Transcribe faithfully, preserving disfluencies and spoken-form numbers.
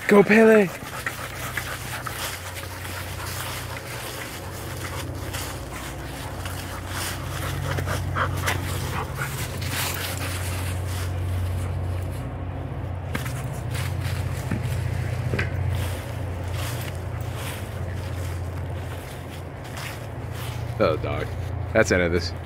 Go Pele! Oh, dog. That's the end of this.